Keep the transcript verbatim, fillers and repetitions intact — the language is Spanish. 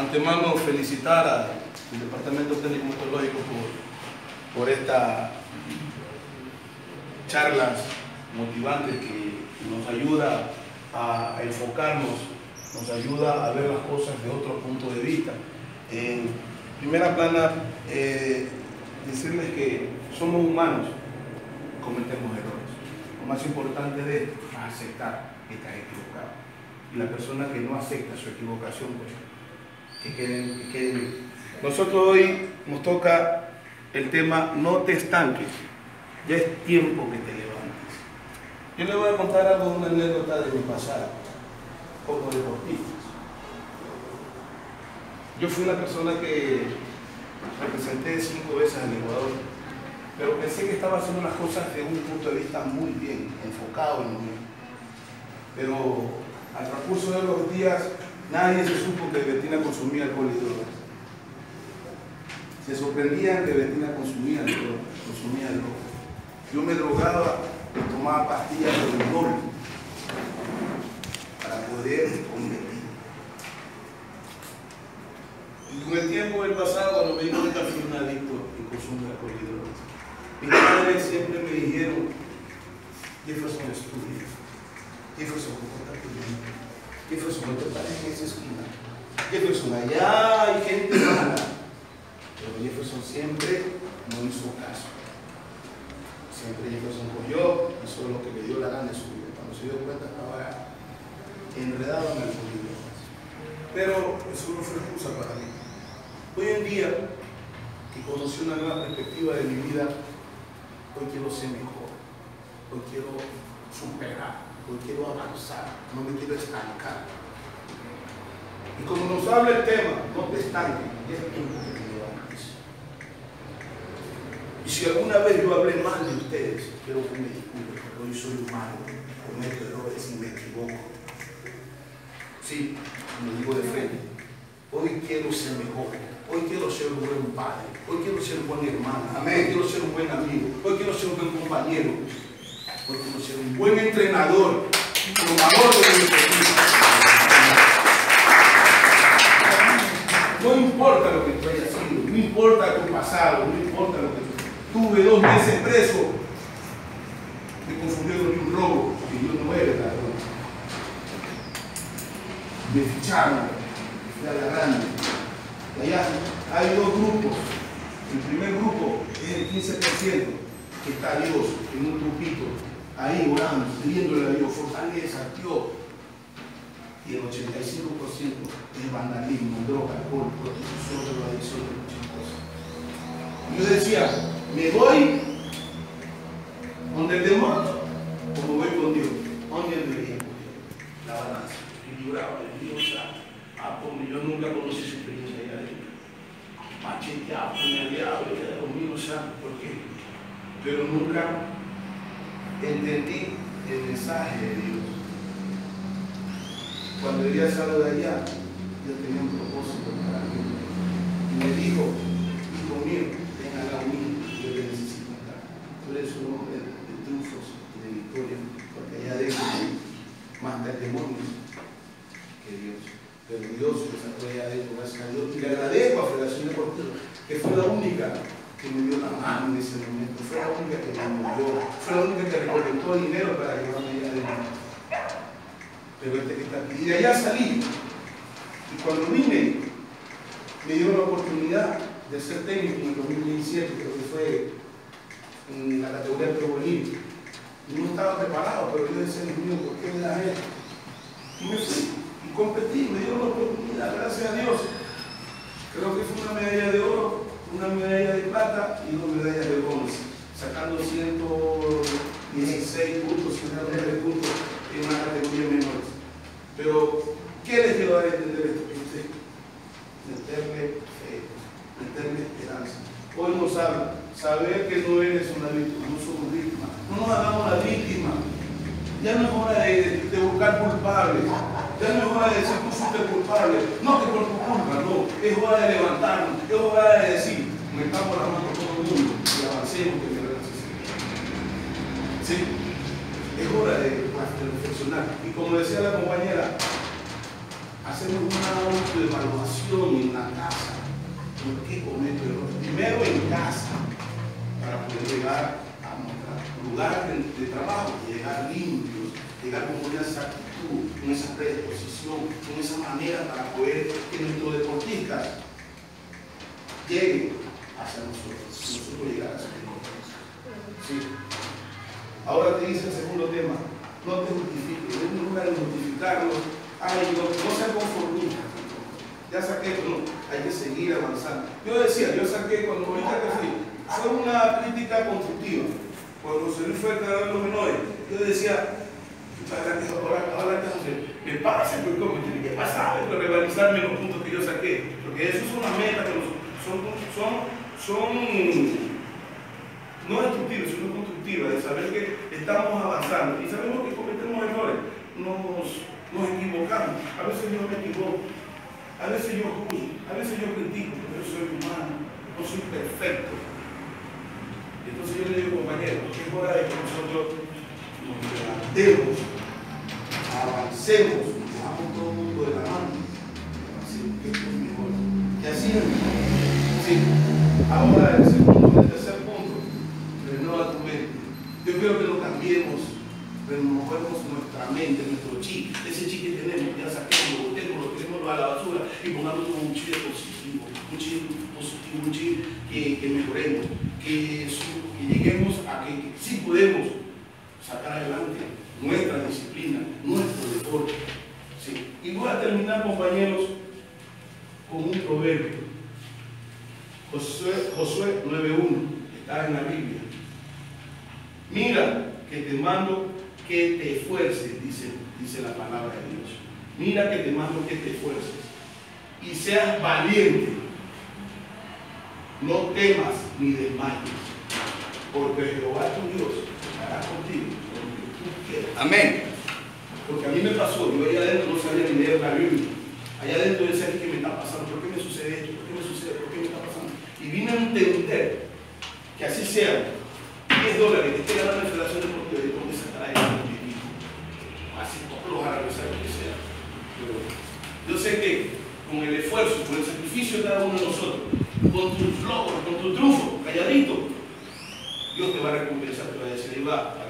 antemano felicitar al Departamento Técnico Meteorológico por, por estas charlas motivantes que nos ayuda a enfocarnos, nos ayuda a ver las cosas de otro punto de vista. En primera plana, eh, decirles que somos humanos, cometemos errores. Lo más importante de esto es aceptar que estás equivocado. Y la persona que no acepta su equivocación, pues, que queden, que queden. Nosotros hoy nos toca el tema no te estanques, ya es tiempo que te levantes. Yo les voy a contar algo, una anécdota de mi pasado, como deportista. Yo fui una persona que representé cinco veces al Ecuador, pero pensé que estaba haciendo las cosas de un punto de vista muy bien, enfocado en lo mío. Pero al transcurso de los días, nadie se supo que Betina consumía alcohol y drogas. Se sorprendían que Betina consumía drogas, consumía drogas. Yo me drogaba y tomaba pastillas de Linol para poder competir. Y con el tiempo del pasado, cuando me di cuenta, fui un adicto y consumo de alcohol y drogas. Mis padres siempre me dijeron: Jefferson, estudia. Jefferson, compórtate bien. Jefferson, no te pares en esa esquina. Jefferson, allá hay gente mala. Pero Jefferson siempre no hizo caso. Siempre Jefferson cogió, hizo lo que le dio la gana de su vida. Cuando se dio cuenta, estaba enredado en el alcohol y drogas. Pero eso no fue excusa para mí. Hoy en día, que conocí una nueva perspectiva de mi vida, hoy quiero ser mejor, hoy quiero superar, hoy quiero avanzar, no me quiero estancar. Y como nos habla el tema, no te estanques, es tiempo que te levantes. Y si alguna vez yo hablé mal de ustedes, quiero que me disculpen, porque hoy soy humano, cometo errores y me equivoco. Sí, lo digo de frente, hoy quiero ser mejor. Hoy quiero ser un buen padre, hoy quiero ser un buen hermano, amén. Hoy quiero ser un buen amigo, hoy quiero ser un buen compañero, hoy quiero ser un buen entrenador, formador de mi equipo. No importa lo que tú hayas sido, no importa tu pasado, no importa lo que tuve dos meses preso, me confundieron de un robo, que yo no era ladrón. Me ficharon, fui a la grande. Allá hay dos grupos. El primer grupo es el quince por ciento, que está Dios en un grupito, ahí orando, pidiéndole a Dios fortaleza, Dios. Y el ochenta y cinco por ciento es vandalismo, droga, alcohol, prostitución, drogadicción, muchas cosas. Y yo decía, ¿me voy donde el demonio o me voy con Dios? ¿Dónde debería? La balanza, equilibrado, Dios, ah, porque yo nunca conocí su experiencia allá adentro. Macheteado, puñaleado, Dios mío santo, ¿por qué? Pero nunca entendí el mensaje de Dios. Cuando ella salió de allá, yo tenía un propósito para mí. Y me dijo, hijo mío, ven a la mí, yo te necesito acá. Tú eres un hombre de triunfos y de victoria, porque allá adentro más demonios que Dios. Pero Dios me sacó allá adentro, gracias a Dios. Y le agradezco a Federación Deportiva, que fue la única que me dio la mano en ese momento. Fue la única que me movió, fue la única que recolectó dinero para llevarme allá adentro. Pero este que está aquí. Y de allá salí. Y cuando vine, me dio la oportunidad de ser técnico en el dos mil diecisiete, creo que fue en la categoría prebolín. Y no estaba preparado, pero yo decía, Dios mío, ¿por qué me da esto? Y me fui. Y competí, me dio la oportunidad, gracias a Dios. Creo que fue una medalla de oro, una medalla de plata y dos medallas de bronce, sacando ciento dieciséis puntos, ciento nueve puntos en una categoría menor. Pero, ¿qué les quiero dar a entender esto que usted? Meterle fe, meterle esperanza. Hoy nos habla, saber que no eres una víctima, no somos víctimas. No nos hagamos la víctima. Ya no es hora de, de buscar culpables. Ya no es hora de decir tú fuiste culpable. No que por tu culpa, no. Es hora de levantarnos. Es hora de decir, metamos la mano todo el mundo y avancemos que me lo necesito. ¿Sí? Es hora de, de reflexionar. Y como decía la compañera, hacer hacemos una autoevaluación en la casa. ¿Por qué cometo errores? Primero en casa, para poder llegar a nuestro lugar de, de trabajo, llegar limpios, llegar con esa actitud, con esa predisposición, con esa manera para poder que nuestros deportistas lleguen hacia nosotros, nosotros llegar hacia nosotros. Sí. Ahora te dice el segundo tema, no te justifiques, no es lugar de justificarlo. Ay, no, no sean conformistas. Ya saqué, no, hay que seguir avanzando. Yo decía, yo saqué cuando ahorita que fui, fue una crítica constructiva. Cuando José Luis fue a declarar los menores, yo decía, ahora, ahora ¿qué hacer? Me pasa, pues, ¿cómo tiene que pasar? Pero rivalizarme los puntos que yo saqué. Porque eso es una meta que son, son, son no destructivas, sino constructivas, de saber que estamos avanzando y sabemos que cometemos errores, nos, nos equivocamos. A veces yo me equivoco. A veces yo juzgo, a veces yo critico, pero yo soy humano, no soy perfecto. Entonces yo le digo, compañeros, es hora de que nosotros nos levantemos, avancemos, vamos todo el mundo de la mano, así que esto es mejor. Y así es. Sí. Ahora el segundo, el tercer punto, renueva tu mente. Yo quiero que lo cambiemos, renovemos nuestra mente, nuestro chip, ese chip que tenemos, ya saquemos, lo botemos, lo tiremos a la basura y pongamos un chip positivo, un chip positivo, un chip que, que mejoremos, que, que lleguemos a que sí podemos sacar adelante nuestra disciplina, nuestro deporte. Sí. Y voy a terminar, compañeros, con un proverbio. Josué, Josué nueve uno, está en la Biblia. Mira que te mando que te esfuerces, dice, dice la palabra de Dios. Mira que te mando que te esfuerces y seas valiente. No temas ni desmayes, porque Jehová tu Dios estará contigo donde tú quieras. Amén. Porque a mí me pasó, yo allá adentro no sabía ni leer la Biblia. Allá adentro yo decía, ¿qué me está pasando? ¿Por qué me sucede esto? ¿Por qué me sucede? ¿Por qué me está pasando? Y vine a entender que así sea. diez dólares que esté ganando en Federación Deportiva y dónde sacará el equipo. Así todos los árabes, lo que sea. Pero yo sé que con el esfuerzo, con el sacrificio de cada uno de nosotros, con tus logros, con tu triunfo, calladito, Dios te va a recompensar, te va a decir, ahí va.